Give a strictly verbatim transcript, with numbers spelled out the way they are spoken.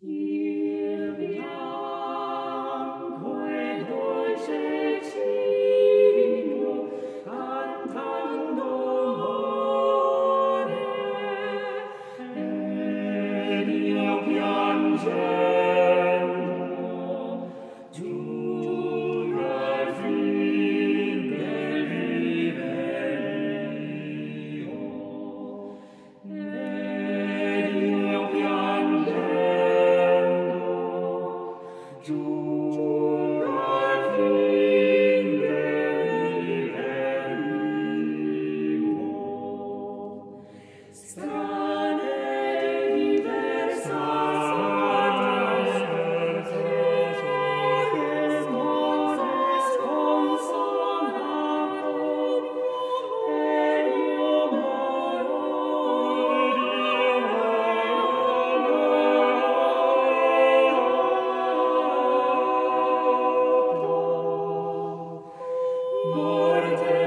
Il bianco e dolce cigno cantando muore, ed io piangendo giungo al fin del viverio, ed io piangendo giungo al fin del viverio. Strane e diversate, terres mores consolatum, ed io moro, ed io moro, morte